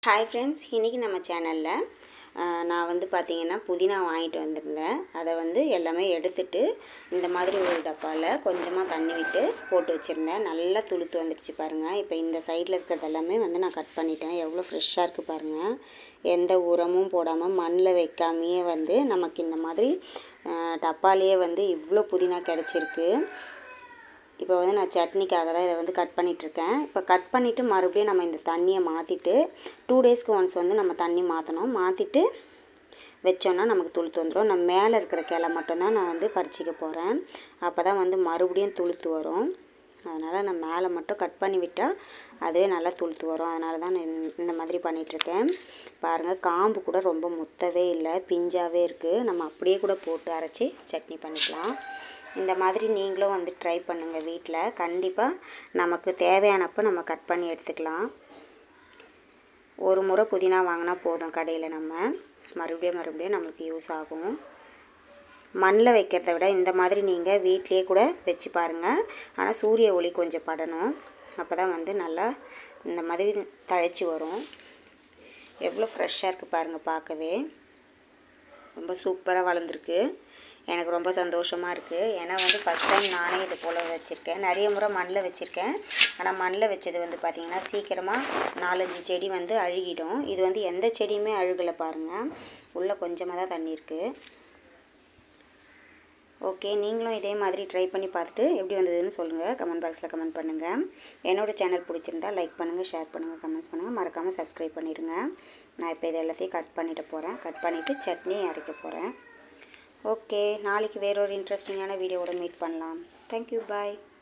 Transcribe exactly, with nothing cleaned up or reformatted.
Hi friends, இன்றைக்கி நம்ம சேனலில் நான் வந்து பார்த்திங்கன்னா புதினா வாங்கிட்டு வந்திருந்தேன். அதை வந்து எல்லாமே எடுத்துட்டு இந்த மாதிரி ஒரு டப்பாவில் கொஞ்சமாக தண்ணி விட்டு போட்டு வச்சுருந்தேன். நல்லா துளுத்து வந்துடுச்சு பாருங்கள். இப்போ இந்த சைடில் இருக்கிறது எல்லாமே வந்து நான் கட் பண்ணிட்டேன். எவ்வளோ ஃப்ரெஷ்ஷாக இருக்குது பாருங்கள். எந்த உரமும் போடாமல் மண்ணில் வைக்காமையே வந்து நமக்கு இந்த மாதிரி டப்பாலேயே வந்து இவ்வளோ புதினா கிடச்சிருக்கு. இப்போ வந்து நான் சட்னிக்காக தான் இதை வந்து கட் பண்ணிகிட்ருக்கேன். இப்போ கட் பண்ணிவிட்டு மறுபடியும் நம்ம இந்த தண்ணியை மாற்றிட்டு டூ டேஸ்க்கு ஒன்ஸ் வந்து நம்ம தண்ணி மாற்றணும். மாற்றிட்டு வச்சோன்னா நமக்கு துளுத்து வந்துடும். நம்ம மேலே இருக்கிற கிளை மட்டும்தான் நான் வந்து பறிச்சிக்க போகிறேன். அப்போ தான் வந்து மறுபடியும் துளுத்து வரும். அதனால் நான் மேலே மட்டும் கட் பண்ணி விட்டால் அதுவே நல்லா துளுத்து வரும். அதனால தான் நான் இந்த மாதிரி பண்ணிகிட்ருக்கேன். பாருங்கள், காம்பு கூட ரொம்ப முத்தவே இல்லை, பிஞ்சாகவே இருக்குது. நம்ம அப்படியே கூட போட்டு அரைச்சி சட்னி பண்ணிக்கலாம். இந்த மாதிரி நீங்களும் வந்து ட்ரை பண்ணுங்கள் வீட்டில். கண்டிப்பாக நமக்கு தேவையானப்போ நம்ம கட் பண்ணி எடுத்துக்கலாம். ஒரு முறை புதினா வாங்கினா போதும் கடையில், நம்ம மறுபடியும் மறுபடியும் நம்மளுக்கு யூஸ் ஆகும். மண்ணில் வைக்கிறத விட இந்த மாதிரி நீங்கள் வீட்டிலே கூட வச்சு பாருங்கள். ஆனால் சூரிய ஒளி கொஞ்சம் படணும். அப்போ தான் வந்து நல்லா இந்த மாதிரி தழைச்சி வரும். எவ்வளோ ஃப்ரெஷ்ஷாக இருக்குது பாருங்கள். பார்க்கவே ரொம்ப சூப்பராக வளர்ந்துருக்கு. எனக்கு ரொம்ப சந்தோஷமாக இருக்குது. ஏன்னா வந்து ஃபஸ்ட் டைம் நானே இது போல் வச்சுருக்கேன். நிறைய முறை மண்ணில் வச்சுருக்கேன். ஆனால் மண்ணில் வச்சது வந்து பார்த்திங்கன்னா சீக்கிரமாக நாலஞ்சு செடி வந்து அழுகிடும். இது வந்து எந்த செடியுமே அழுகலை பாருங்கள். உள்ளே கொஞ்சமாக தான் தண்ணி இருக்குது. ஓகே, நீங்களும் இதே மாதிரி ட்ரை பண்ணி பார்த்துட்டு எப்படி வந்ததுன்னு சொல்லுங்கள். கமெண்ட் பாக்ஸில் கமெண்ட் பண்ணுங்கள். என்னோடய சேனல் பிடிச்சிருந்தா லைக் பண்ணுங்கள், ஷேர் பண்ணுங்கள், கமெண்ட்ஸ் பண்ணுங்கள். மறக்காமல் சப்ஸ்கிரைப் பண்ணிடுங்க. நான் இப்போ இது எல்லாத்தையும் கட் பண்ணிட்டு போகிறேன். கட் பண்ணிவிட்டு சட்னி அரைக்க போகிறேன். ஓகே, நாளைக்கு வேறொரு இன்ட்ரெஸ்டிங்கான வீடியோவோட மீட் பண்ணலாம். தேங்க்யூ, பாய்.